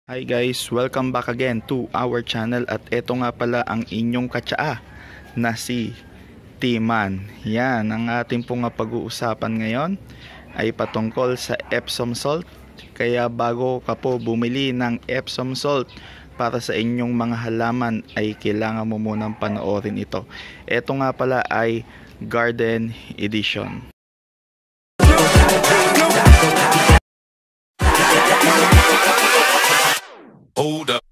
Hi guys, welcome back again to our channel at eto nga pala ang inyong katsaa na si Timan. Yan, ang ating pong pag-uusapan ngayon ay patungkol sa Epsom salt. Kaya bago ka po bumili ng Epsom salt para sa inyong mga halaman ay kailangan mo munang panoorin ito. Eto nga pala ay Garden Edition. Hold up.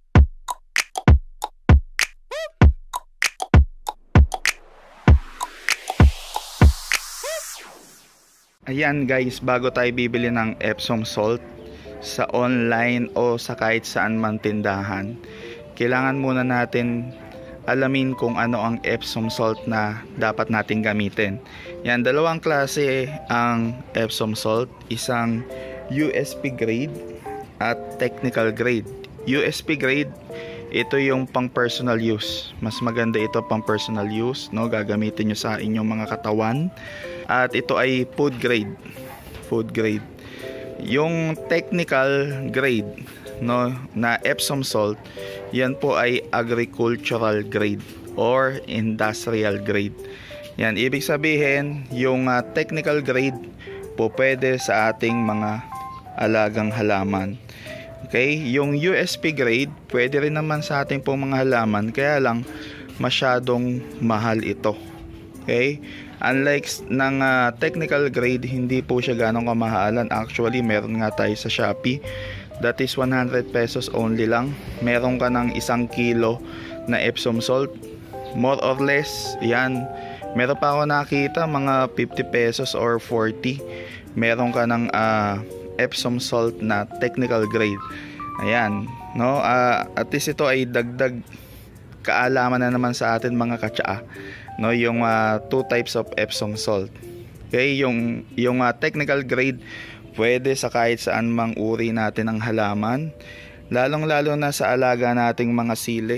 Ayan guys, bago tayo bibili ng Epsom salt sa online o sa kahit saan man tindahan, kailangan muna natin alamin kung ano ang Epsom salt na dapat nating gamitin. Yan, dalawang klase ang Epsom salt, isang USP grade at technical grade. USP grade, ito yung pang personal use. Mas maganda ito pang personal use, no? Gagamitin nyo sa inyong mga katawan. At ito ay food grade. Food grade. Yung technical grade, no, na Epsom salt, yan po ay agricultural grade or industrial grade. Yan, ibig sabihin, yung technical grade po pwede sa ating mga alagang halaman. Okay, yung USP grade pwede rin naman sa ating pong mga halaman, kaya lang masyadong mahal ito. Okay, unlike ng technical grade, hindi po siya ganong kamahalan. Actually, meron nga tayo sa Shopee, that is 100 pesos only lang. Meron ka ng 1 kilo na Epsom salt, more or less. Yan, meron pa ako nakita mga 50 pesos or 40. Meron ka ng Epsom salt na technical grade. Ayan, no, at least ito ay dagdag kaalaman na naman sa atin mga katsaa, no, yung two types of Epsom salt. Okay, yung technical grade pwede sa kahit saan mang uri natin ng halaman, lalong lalo na sa alaga nating mga sili.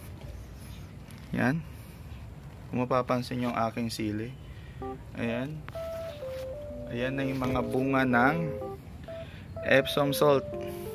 Yan, kung mapapansin yung aking sili, ayan, ayan na yung mga bunga ng Epsom salt.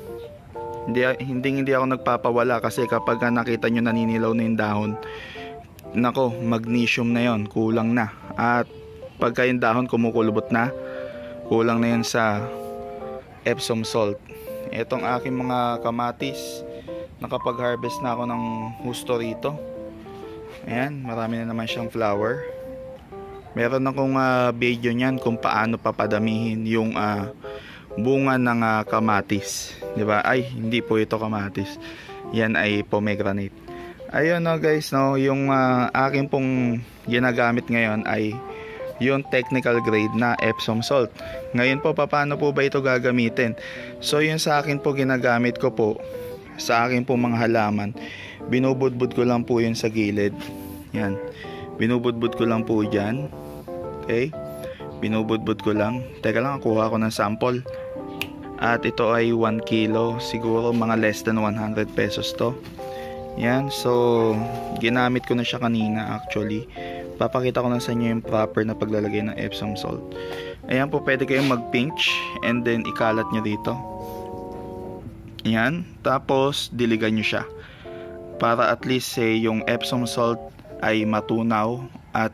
Hindi ako nagpapawala, kasi kapag nakita nyo naninilaw na yung dahon, nako, magnesium na yon, kulang na. At pagka yung dahon kumukulubot na, kulang na yun sa Epsom salt. Itong aking mga kamatis, nakapag-harvest na ako ng husto rito. Ayan, marami na naman siyang flower. Meron akong video nyan kung paano papadamihin yung bunga ng kamatis, di ba? Ay, hindi po ito kamatis. Yan ay pomegranate. Ayun, no guys, no, yung akin pong ginagamit ngayon ay yung technical grade na Epsom salt. Ngayon po, paano po ba ito gagamitin? So, yung sa akin po ginagamit ko po sa akin po mga halaman, binubudbud ko lang po yun sa gilid. Yan, binubudbud ko lang po dyan. Okay, binubudbud ko lang. Teka lang, kuha ko ng sample. At ito ay 1 kilo, siguro mga less than 100 pesos to. Yan, so ginamit ko na siya kanina actually. Papakita ko na sa inyo yung proper na paglalagay ng Epsom salt. Ayan po, pwede kayong mag-pinch and then ikalat nyo dito. Yan, tapos diligan nyo siya para at least yung Epsom salt ay matunaw at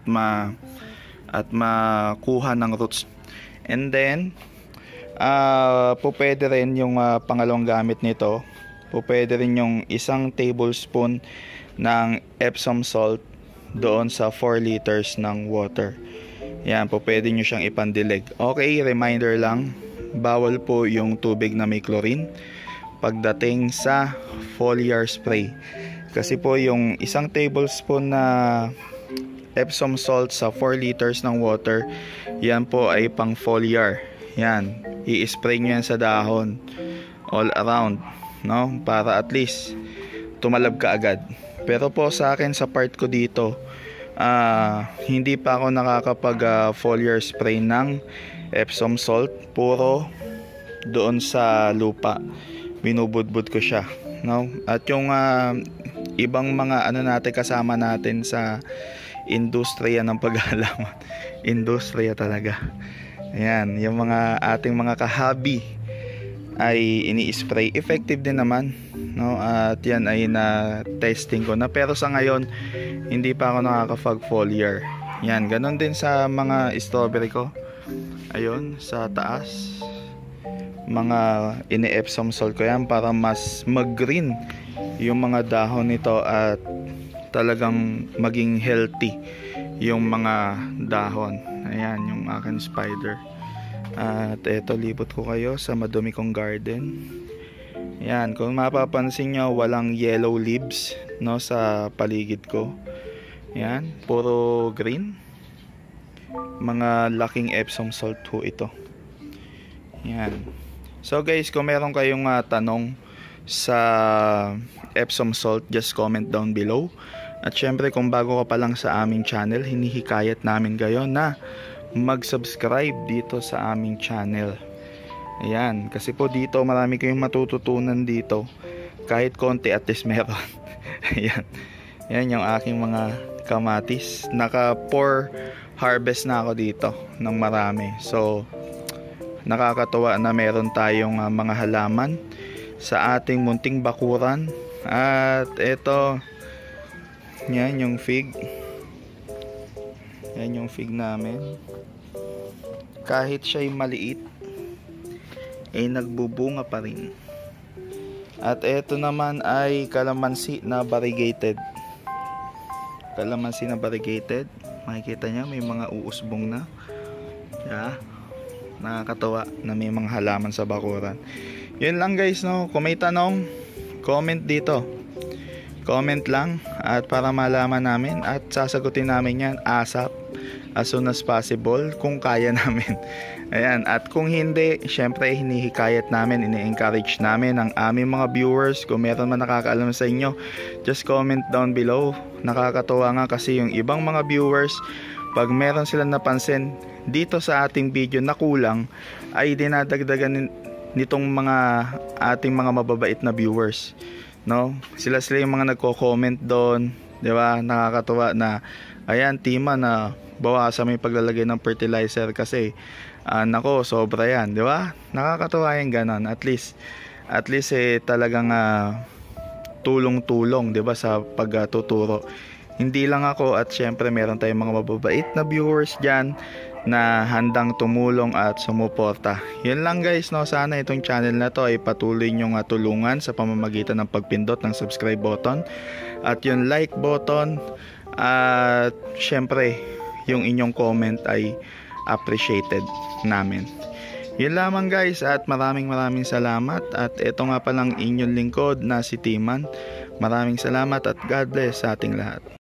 makuha ng roots. And then po pwede rin yung pangalawang gamit nito, po pwede rin yung 1 tablespoon ng Epsom salt doon sa 4 liters ng water. Yan, po pwede nyo siyang ipandilig. Okay, reminder lang, bawal po yung tubig na may chlorine pagdating sa foliar spray, kasi po yung 1 tablespoon na Epsom salt sa 4 liters ng water, yan po ay pang foliar. Yan, i-spray nyo yan sa dahon all around, no, para at least tumalab ka agad. Pero po sa akin, sa part ko dito, hindi pa ako nakakapag foliar spray ng Epsom salt. Puro doon sa lupa binubudbud ko siya, no. At yung ibang mga natin, kasama natin sa industriya ng paghalaman, industriya talaga. Ayan, yung mga ating mga kahabi ay ini-spray. Effective din naman. no? At yan ay na testing ko na, pero sa ngayon hindi pa ako nakaka-fog foliar. Yan, ganun din sa mga strawberry ko. Ayun, sa taas mga ini-Epsom salt ko yan para mas mag-green yung mga dahon nito at talagang maging healthy yung mga dahon. Ayan yung aking spider. At eto, libot ko kayo sa madumi kong garden. Ayan, kung mapapansin nyo, walang yellow leaves, no, sa paligid ko. Ayan, puro green. Mga laking Epsom salt ho ito. Ayan. So guys, kung meron kayong tanong sa Epsom salt, just comment down below. At syempre, kung bago ka pa lang sa aming channel, hinihikayat namin kayo na mag-subscribe dito sa aming channel. Ayan, kasi po dito marami kayong matututunan dito. Kahit konti, at least meron. Ayan. Ayan yung aking mga kamatis. Naka-pour harvest na ako dito ng marami. So nakakatuwa na meron tayong mga halaman sa ating munting bakuran. At ito, yan yung fig. Yan yung fig namin. Kahit siya'y maliit, ay nagbubunga pa rin. At ito naman ay kalamansi na variegated. Kalamansi na variegated. Makikita niya may mga uusbong na. Yeah. Nakakatawa na may mga halaman sa bakuran. Yun lang guys, no? Kung may tanong, comment dito. Comment lang at para malaman namin at sasagutin namin yan ASAP, as soon as possible, kung kaya namin. Ayan, at kung hindi, syempre hinihikayat namin, ini-encourage namin ang aming mga viewers. Kung meron man nakakaalam sa inyo, just comment down below. Nakakatuwa nga kasi yung ibang mga viewers, pag meron silang napansin dito sa ating video na kulang, ay dinadagdagan nitong mga ating mga mababait na viewers, no? Sila yung mga nagko-comment doon, 'di ba? Nakakatuwa na ayan, tima na bawasan mo yung paglalagay ng fertilizer kasi nako, sobra yan, 'di ba? Nakakatuwa yung ganon. At least talagang tulong-tulong, 'di ba, sa pagtuturo. Hindi lang ako, at syempre meron tayong mga mababait na viewers dyan na handang tumulong at sumuporta. Yun lang guys, no? Sana itong channel na to ay patuloy nyong tulungan sa pamamagitan ng pagpindot ng subscribe button at yung like button, at syempre yung inyong comment ay appreciated namin. Yun lamang guys, at maraming salamat. At ito nga palang inyong lingkod na si Timan. Maraming salamat at God bless sa ating lahat.